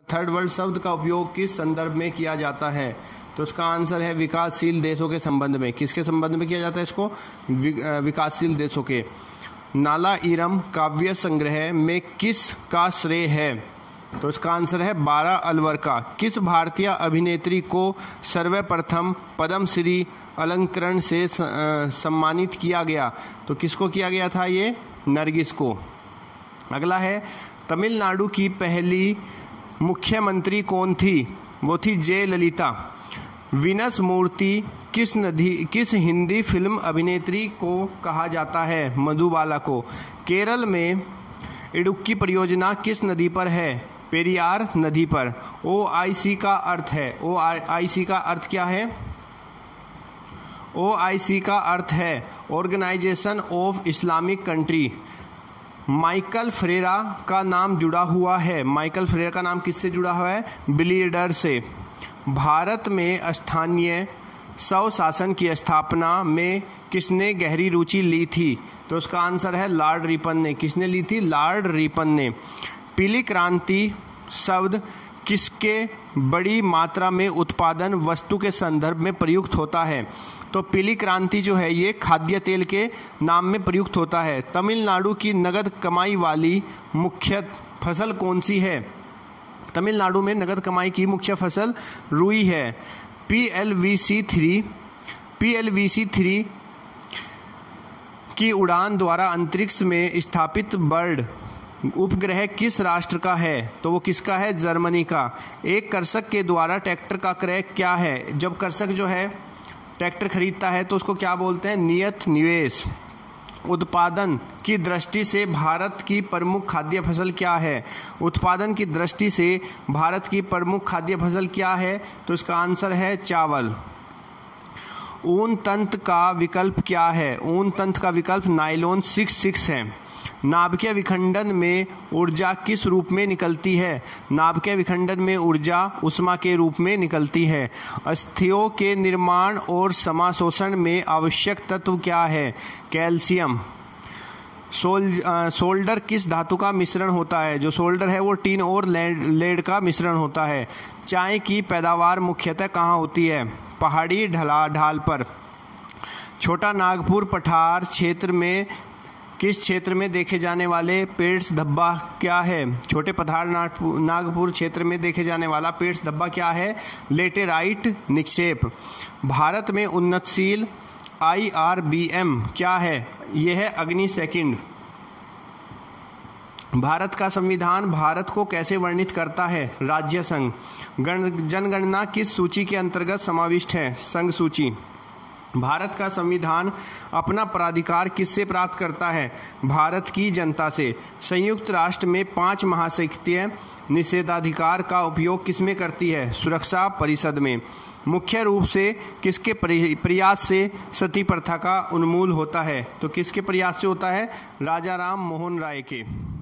Third world शब्द का उपयोग किस संदर्भ में किया जाता है? तो इसका आंसर है विकासशील देशों के संबंध में। किसके संबंध में किया जाता है इसको? विकासशील देशों के। नालाईरम काव्य संग्रह में किस का श्रेय है? तो इसका आंसर है 12 अलवर का। किस भारतीय अभिनेत्री को सर्वप्रथम पद्मश्री अलंकरण से सम्मानित किया गया? तो किसको किया गया था? ये नरगिस को। अगला है, तमिलनाडु की पहली मुख्यमंत्री कौन थी? वो थी जयललिता। वीनस मूर्ति किस हिंदी फिल्म अभिनेत्री को कहा जाता है? मधुबाला को। केरल में इडुक्की परियोजना किस नदी पर है? पेरियार नदी पर। OIC का अर्थ है, OIC का अर्थ क्या है? OIC का अर्थ है organisation of Islamic country. Michael Ferreira का नाम जुड़ा हुआ है। माइकल फ्रेरा का नाम किससे जुड़ा हुआ है? बिलियर्डर से। भारत में स्थानीय स्वशासन की स्थापना में किसने गहरी रुचि ली थी? तो उसका आंसर है लॉर्ड रिपन ने। किसने ली थी? लॉर्ड रिपन ने। पीली क्रांति शब्द किसके बड़ी मात्रा में उत्पादन वस्तु के संदर्भ में प्रयुक्त होता है? तो पीली क्रांति जो है ये खाद्य तेल के नाम में प्रयुक्त होता है। तमिलनाडु की नगद कमाई वाली मुख्य फसल कौन सी है? तमिलनाडु में नगद कमाई की मुख्य फसल रुई है। PLVC-3 की उड़ान द्वारा अंतरिक्ष में स्थापित बर्ड उपग्रह किस राष्ट्र का है? तो वो किसका है? जर्मनी का। एक कृषक के द्वारा ट्रैक्टर का क्रय क्या है? जब कृषक जो है ट्रैक्टर खरीदता है तो उसको क्या बोलते हैं? नियत निवेश। उत्पादन की दृष्टि से भारत की प्रमुख खाद्य फसल क्या है? उत्पादन की दृष्टि से भारत की प्रमुख खाद्य फसल क्या है? तो इसका आंसर है चावल। ऊन तंत्र का विकल्प क्या है? ऊन तंत्र का विकल्प नायलॉन 66 है। नाभिकीय विखंडन में ऊर्जा किस रूप में निकलती है? नाभिकीय विखंडन में ऊर्जा उष्मा के रूप में निकलती है। अस्थियों के निर्माण और समाशोषण में आवश्यक तत्व क्या है? कैल्शियम। सोल्डर किस धातु का मिश्रण होता है? जो सोल्डर है वो टीन और लेड का मिश्रण होता है। चाय की पैदावार मुख्यतः कहाँ होती है? पहाड़ी ढाल पर। छोटा नागपुर पठार क्षेत्र में किस क्षेत्र में देखे जाने वाले पेट्स धब्बा क्या है? छोटे पठार नागपुर क्षेत्र में देखे जाने वाला पेट्स धब्बा क्या है? लेटेराइट निक्षेप। भारत में उन्नतशील IRBM क्या है? यह है अग्नि सेकंड। भारत का संविधान भारत को कैसे वर्णित करता है? राज्य संघ। जनगणना किस सूची के अंतर्गत समाविष्ट है? संघ सूची। भारत का संविधान अपना प्राधिकार किससे प्राप्त करता है? भारत की जनता से। संयुक्त राष्ट्र में 5 महाशक्तियाँ निषेधाधिकार का उपयोग किसमें करती है? सुरक्षा परिषद में। मुख्य रूप से किसके प्रयास से सती प्रथा का उन्मूलन होता है? तो किसके प्रयास से होता है? राजा राम मोहन राय के।